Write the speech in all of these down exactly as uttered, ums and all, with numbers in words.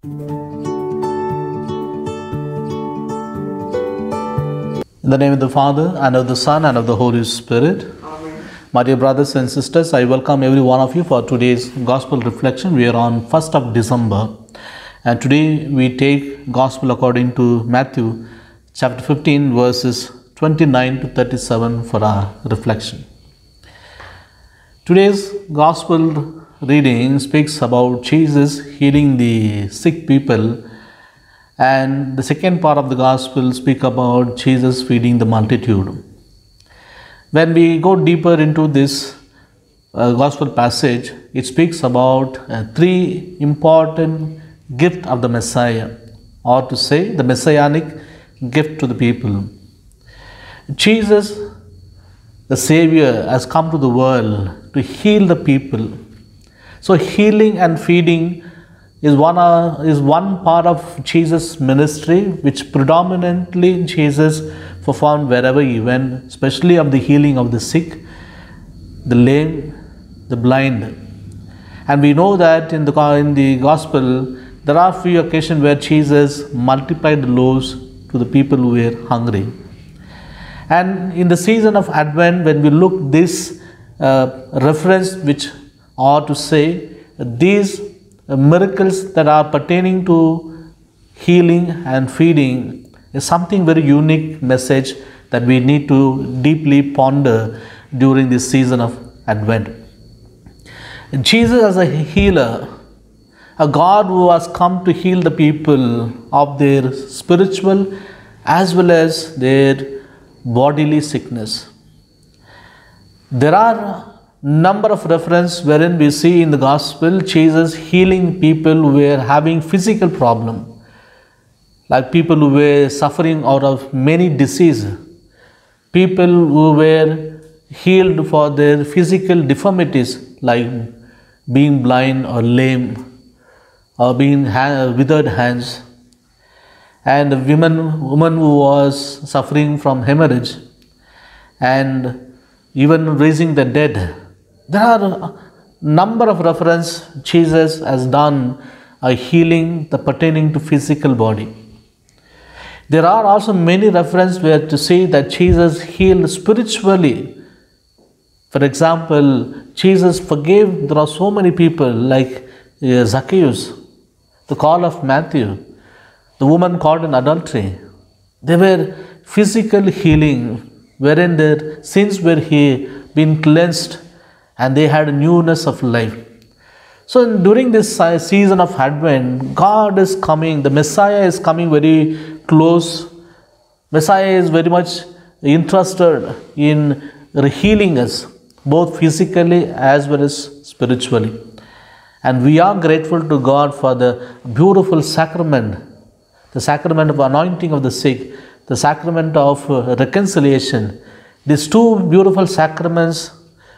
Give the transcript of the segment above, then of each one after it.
In the name of the Father, and of the Son, and of the Holy Spirit. Amen. My dear brothers and sisters, I welcome every one of you for today's Gospel reflection. We are on first of December. And today we take Gospel according to Matthew chapter fifteen, verses twenty-nine to thirty-seven for our reflection. Today's Gospel reading speaks about Jesus healing the sick people, and the second part of the Gospel speaks about Jesus feeding the multitude. When we go deeper into this uh, Gospel passage, it speaks about uh, three important gifts of the Messiah, or to say the Messianic gift to the people. Jesus, the Savior, has come to the world to heal the people. So healing and feeding is one, uh, is one part of Jesus' ministry, which predominantly Jesus performed wherever he went, especially of the healing of the sick, the lame, the blind. And we know that in the, in the Gospel, there are few occasions where Jesus multiplied the loaves to the people who were hungry. And in the season of Advent, when we look this uh, reference, which or to say these uh, miracles that are pertaining to healing and feeding, is something very unique message that we need to deeply ponder during this season of Advent. Jesus as a healer, a God who has come to heal the people of their spiritual as well as their bodily sickness. There are number of references wherein we see in the Gospel Jesus healing people who were having physical problem, like people who were suffering out of many diseases, people who were healed for their physical deformities like being blind or lame or being ha- withered hands, and a woman, woman who was suffering from hemorrhage, and even raising the dead. There are a number of references Jesus has done a healing the pertaining to physical body. There are also many references where to say that Jesus healed spiritually. For example, Jesus forgave, there are so many people like uh, Zacchaeus, the call of Matthew, the woman caught in adultery. They were physical healing, wherein their sins were he been cleansed and they had a newness of life. So during this season of Advent, God is coming, the Messiah is coming very close. Messiah is very much interested in healing us, both physically as well as spiritually. And we are grateful to God for the beautiful sacrament, the sacrament of anointing of the sick, the sacrament of reconciliation. These two beautiful sacraments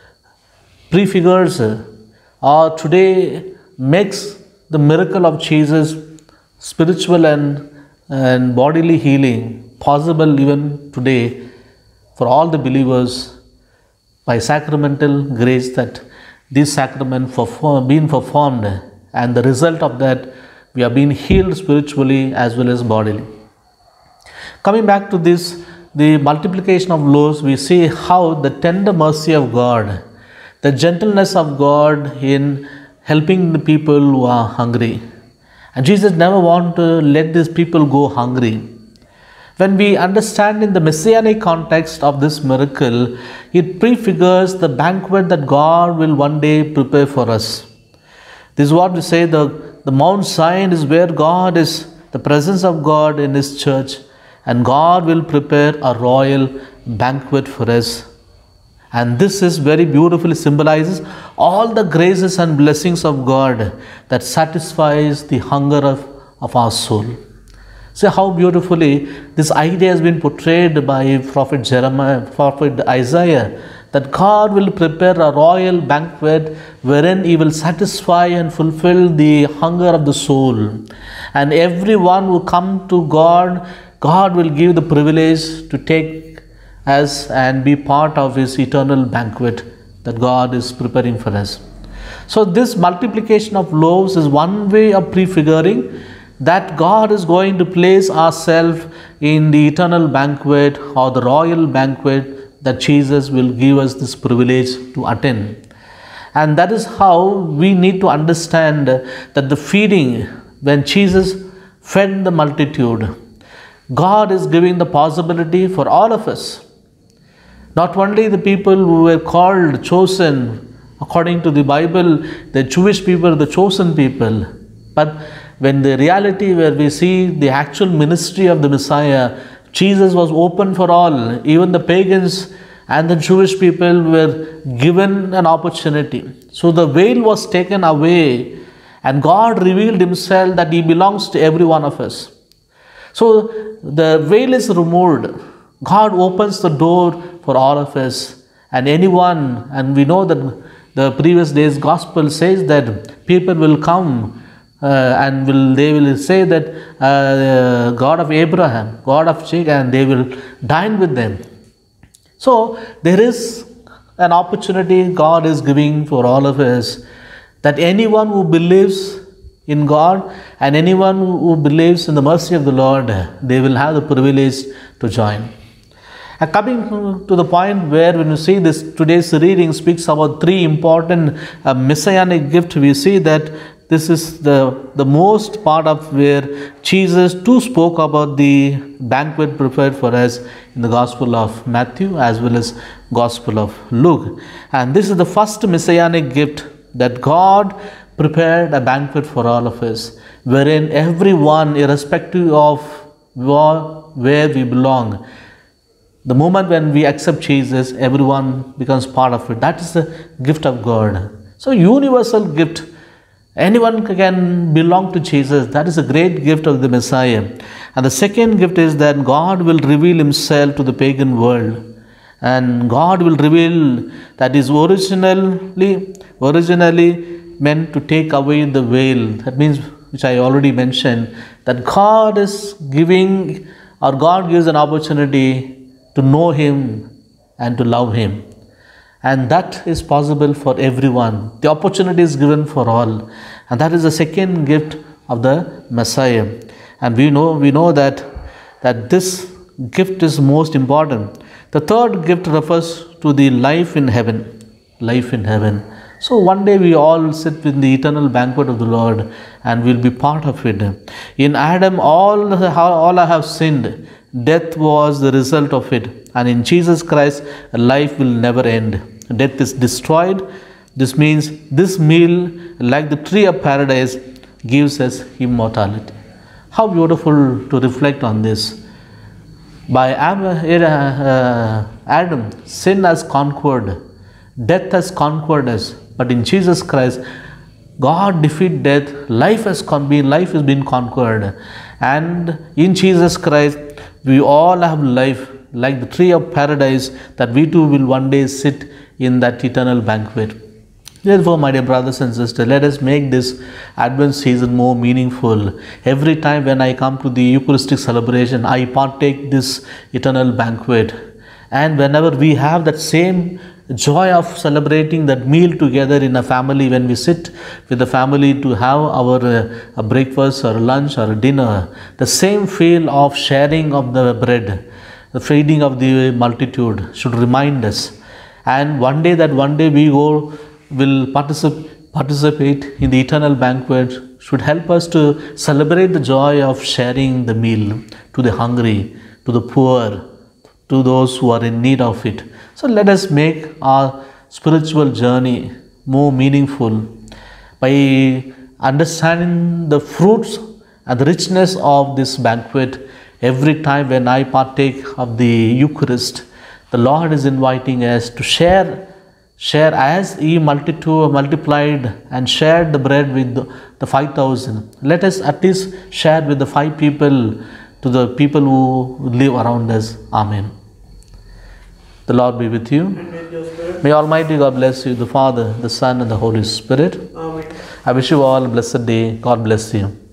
prefigures or today makes the miracle of Jesus, spiritual and, and bodily healing, possible even today for all the believers by sacramental grace, that this sacrament for being performed, and the result of that we are being healed spiritually as well as bodily. Coming back to this, the multiplication of loaves, we see how the tender mercy of God, the gentleness of God in helping the people who are hungry. And Jesus never wanted to let these people go hungry. When we understand in the Messianic context of this miracle, it prefigures the banquet that God will one day prepare for us. This is what we say, the, the Mount Zion is where God is, the presence of God in His church, and God will prepare a royal banquet for us. And this is very beautifully symbolizes all the graces and blessings of God that satisfies the hunger of, of our soul. See how beautifully this idea has been portrayed by Prophet Jeremiah, Prophet Isaiah, that God will prepare a royal banquet wherein He will satisfy and fulfill the hunger of the soul. And everyone who come to God, God will give the privilege to take us and be part of His eternal banquet that God is preparing for us. So this multiplication of loaves is one way of prefiguring that God is going to place ourselves in the eternal banquet or the royal banquet that Jesus will give us this privilege to attend. And that is how we need to understand that the feeding, when Jesus fed the multitude, God is giving the possibility for all of us. Not only the people who were called, chosen, according to the Bible, the Jewish people, the chosen people. But when the reality where we see the actual ministry of the Messiah, Jesus was open for all. Even the pagans and the Jewish people were given an opportunity. So the veil was taken away and God revealed himself that he belongs to every one of us. So the veil is removed. God opens the door for all of us and anyone, and we know that the previous day's gospel says that people will come uh, and will they will say that uh, God of Abraham, God of Jacob, and they will dine with them. So there is an opportunity God is giving for all of us, that anyone who believes in God and anyone who believes in the mercy of the Lord, they will have the privilege to join. And coming to the point where when you see this, today's reading speaks about three important uh, messianic gifts, we see that this is the, the most part of where Jesus too spoke about the banquet prepared for us in the Gospel of Matthew as well as Gospel of Luke. And this is the first messianic gift, that God prepared a banquet for all of us, wherein everyone, irrespective of where we belong, the moment when we accept Jesus, everyone becomes part of it. That is the gift of God. So universal gift. Anyone can belong to Jesus. That is a great gift of the Messiah. And the second gift is that God will reveal himself to the pagan world. And God will reveal that is originally, originally meant to take away the veil. That means, which I already mentioned, that God is giving, or God gives an opportunity to know him and to love him. And that is possible for everyone. The opportunity is given for all. And that is the second gift of the Messiah. And we know, we know that, that this gift is most important. The third gift refers to the life in heaven. Life in heaven. So one day we all sit in the eternal banquet of the Lord and we'll be part of it. In Adam, all, all I have sinned. Death was the result of it. And in Jesus Christ, life will never end. Death is destroyed. This means this meal, like the tree of paradise, gives us immortality. How beautiful to reflect on this. By Adam, sin has conquered. Death has conquered us. But in Jesus Christ, God defeated death. Life has been, life has been conquered. And in Jesus Christ, we all have life, like the tree of paradise, that we too will one day sit in that eternal banquet. Therefore, my dear brothers and sisters, let us make this Advent season more meaningful. Every time when I come to the Eucharistic celebration, I partake this eternal banquet. And whenever we have that same joy of celebrating that meal together in a family, when we sit with the family to have our uh, a breakfast or lunch or dinner, the same feel of sharing of the bread, the feeding of the multitude should remind us. And one day that one day we go will particip participate in the eternal banquet should help us to celebrate the joy of sharing the meal to the hungry, to the poor, to those who are in need of it. So let us make our spiritual journey more meaningful by understanding the fruits and the richness of this banquet. Every time when I partake of the Eucharist, the Lord is inviting us to share, share as He multitude, multiplied and shared the bread with the, the five thousand. Let us at least share with the five people, to the people who live around us. Amen. The Lord be with you. And with your spirit. May Almighty God bless you, the Father, the Son, and the Holy Spirit. Amen. I wish you all a blessed day. God bless you.